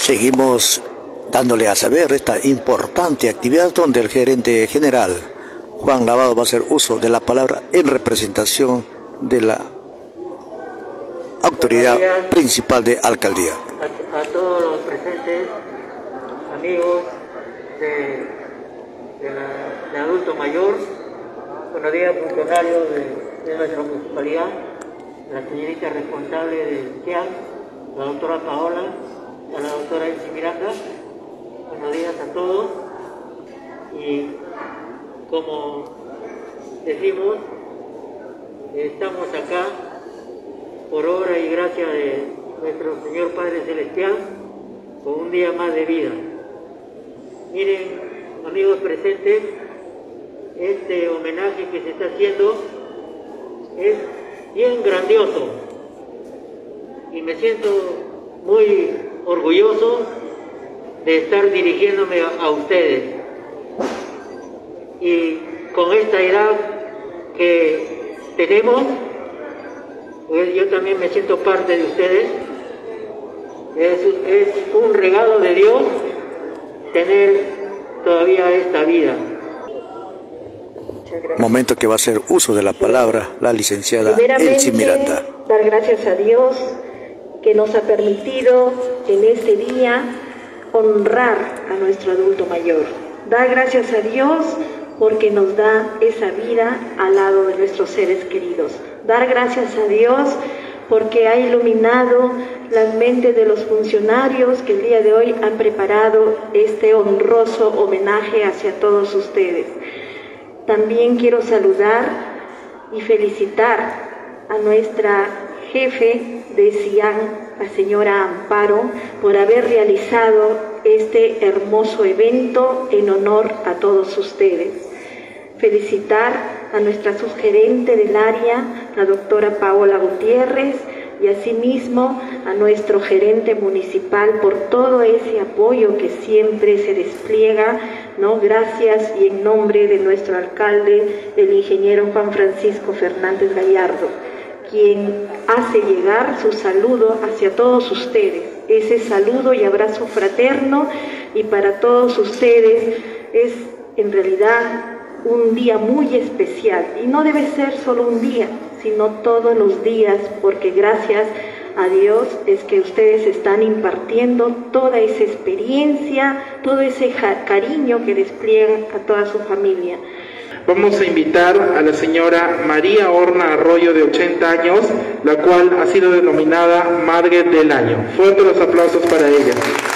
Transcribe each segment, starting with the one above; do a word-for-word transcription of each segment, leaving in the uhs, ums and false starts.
Seguimos dándole a saber esta importante actividad donde el gerente general Juan Lavado va a hacer uso de la palabra en representación de la autoridad principal de alcaldía. A, a todos los presentes, amigos de, de, la, de adulto mayor, buenos días, funcionarios de, de nuestra municipalidad, la señorita responsable del C I A N, la doctora Paola, a la doctora Elsie Miranda, buenos días a todos. Y como decimos, estamos acá por obra y gracia de nuestro Señor Padre Celestial, con un día más de vida. Miren, amigos presentes, este homenaje que se está haciendo es bien grandioso y me siento muy orgulloso de estar dirigiéndome a, a ustedes. Y con esta edad que tenemos, pues yo también me siento parte de ustedes. Es, es un regalo de Dios tener todavía esta vida. Momento que va a hacer uso de la palabra la licenciada Elsie Miranda. Dar gracias a Dios que nos ha permitido en este día honrar a nuestro adulto mayor. Dar gracias a Dios porque nos da esa vida al lado de nuestros seres queridos. Dar gracias a Dios porque ha iluminado las mentes de los funcionarios que el día de hoy han preparado este honroso homenaje hacia todos ustedes. También quiero saludar y felicitar a nuestra jefe de C I A N, la señora Amparo, por haber realizado este hermoso evento en honor a todos ustedes. Felicitar a nuestra subgerente del área, la doctora Paola Gutiérrez, y asimismo a nuestro gerente municipal por todo ese apoyo que siempre se despliega, ¿no? Gracias y en nombre de nuestro alcalde, el ingeniero Juan Francisco Fernández Gallardo, quien hace llegar su saludo hacia todos ustedes. Ese saludo y abrazo fraterno y para todos ustedes es en realidad un día muy especial, y no debe ser solo un día, sino todos los días, porque gracias a Dios es que ustedes están impartiendo toda esa experiencia, todo ese cariño que despliegan a toda su familia. Vamos a invitar a la señora María Horna Arroyo, de ochenta años, la cual ha sido denominada Madre del Año. Fuertes los aplausos para ella.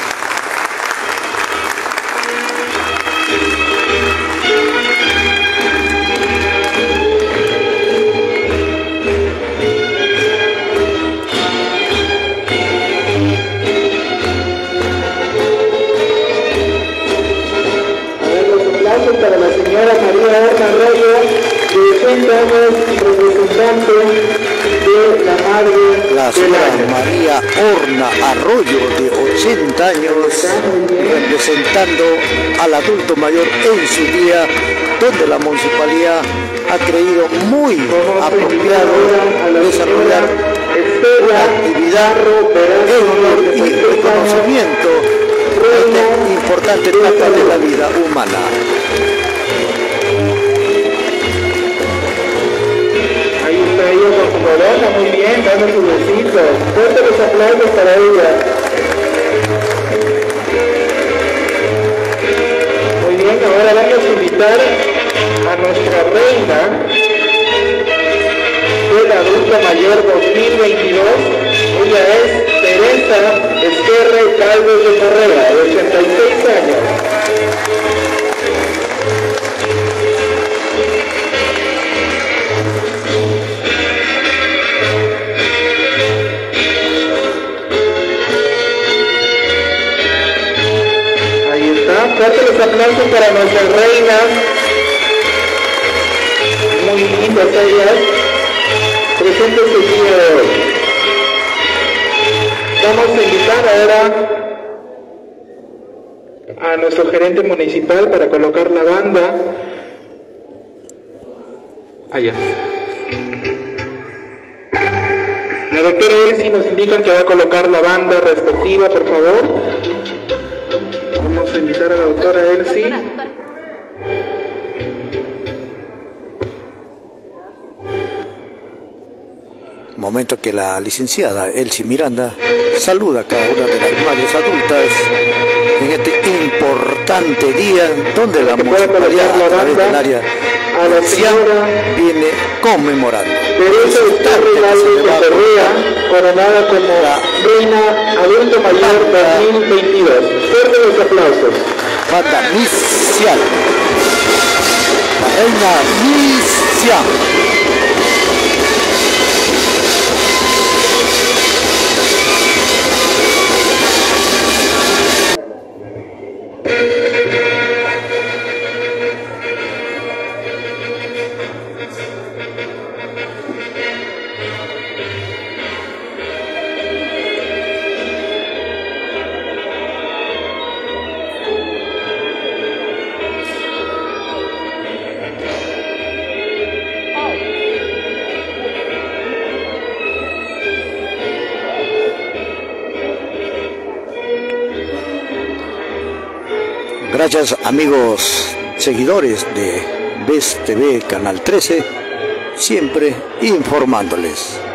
Para la señora María Horna Arroyo, de ochenta años, representante de la Madre La señora María Horna Arroyo, de ochenta años, representando al adulto mayor en su día, donde la municipalidad ha creído muy apropiado desarrollar una actividad en honor y reconocimiento de esta importante etapa de la vida humana. Ella con su corona, muy bien, dando sus besitos. Fuerte los aplausos para ella. Muy bien, ahora vamos a invitar a nuestra reina del adulto mayor dos mil veintidós. Ella es Teresa Esquerre Calves de Correa, de ochenta y seis años. Fuerte los aplausos para nuestras reinas, muy lindas ellas, presentes el día de hoy. Vamos a invitar ahora a nuestro gerente municipal para colocar la banda. Allá. La doctora Elsie nos indican que va a colocar la banda respectiva, por favor. Vamos a invitar a la doctora Elsie. Momento que la licenciada Elsie Miranda saluda a cada una de las madres adultas en este importante día donde la municipalidad a través del área anciana viene conmemorando. Teresa Torre Galvez Correa, coronada como la Reina Adulto Mayor dos mil veintidós. Fuerte los aplausos. Banda Misial. La Reina Misial. Gracias amigos seguidores de B E S T V Canal trece, siempre informándoles.